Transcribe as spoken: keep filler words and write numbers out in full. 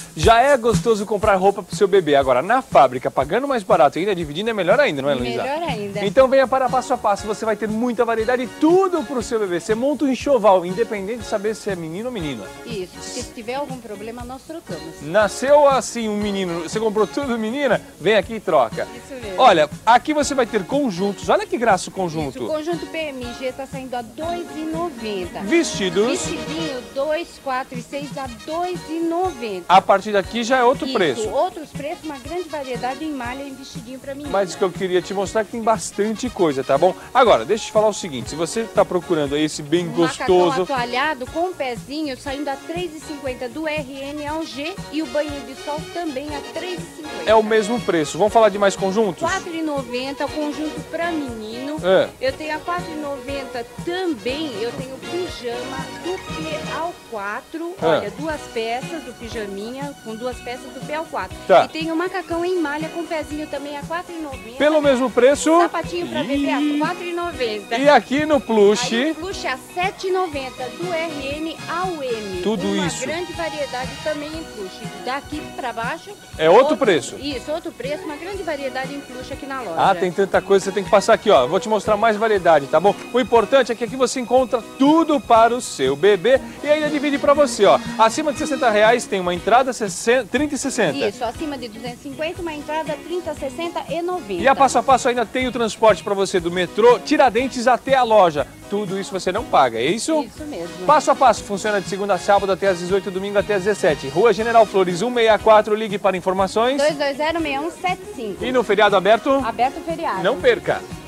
Já é gostoso comprar roupa pro seu bebê. Agora, na fábrica, pagando mais barato e ainda dividindo é melhor ainda, não é, Luísa? Melhor ainda. Então venha para Passo a Passo, você vai ter muita variedade e tudo pro seu bebê. Você monta um enxoval, independente de saber se é menino ou menina. Isso, porque se tiver algum problema, nós trocamos. Nasceu assim um menino, você comprou tudo menina? Vem aqui e troca. Isso mesmo. Olha, aqui você vai ter conjuntos. Olha que graça o conjunto. Isso, o conjunto P M G está saindo a dois reais e noventa centavos. Vestidos. Vestidinho dois, quatro e seis a dois reais e noventa centavos. A partir daqui já é outro Isso, preço. outros preços, uma grande variedade em malha e vestidinho para menina. Mas o que eu queria te mostrar é que tem bastante coisa, tá bom? Agora, deixa eu te falar o seguinte, se você está procurando aí esse bem um gostoso... macacão atoalhado com um pezinho saindo a três reais e cinquenta centavos do R N ao G e o banho de sol também a três reais e cinquenta centavos. É o mesmo preço. Vamos falar de mais conjuntos? quatro reais e noventa centavos, conjunto para menino. É. Eu tenho a quatro reais e noventa centavos também, eu tenho pijama do P ao quatro, É. olha, duas peças do pijaminha, com duas peças do P ao quatro. Tá. E tenho um macacão em malha com pezinho também a quatro reais e noventa centavos. Pelo mesmo preço... Sapatinho para bebê a quatro reais e noventa centavos. E aqui no plush... Aí o plush a sete reais e noventa centavos, do R N ao M. Tudo Uma isso. grande variedade também em plush. Daqui para baixo... É outro preço. Isso, outro preço, uma grande variedade em plush aqui na loja. Ah, tem tanta coisa, você tem que passar aqui, ó. Vou te mostrar mais variedade, tá bom? O importante é que aqui você encontra tudo para o seu bebê e ainda divide para você, ó. Acima de sessenta reais tem uma entrada trinta e sessenta. Isso, acima de duzentos e cinquenta, uma entrada trinta, sessenta e noventa. E a Passo a Passo ainda tem o transporte para você do metrô Tiradentes até a loja. Tudo isso você não paga, é isso? Isso mesmo. Passo a Passo funciona de segunda a sábado até às dezoito, domingo até às dezessete. Rua General Flores cento e sessenta e quatro, ligue para informações. dois dois zero, seis um sete cinco. E no feriado aberto? Aberto feriado. Não perca!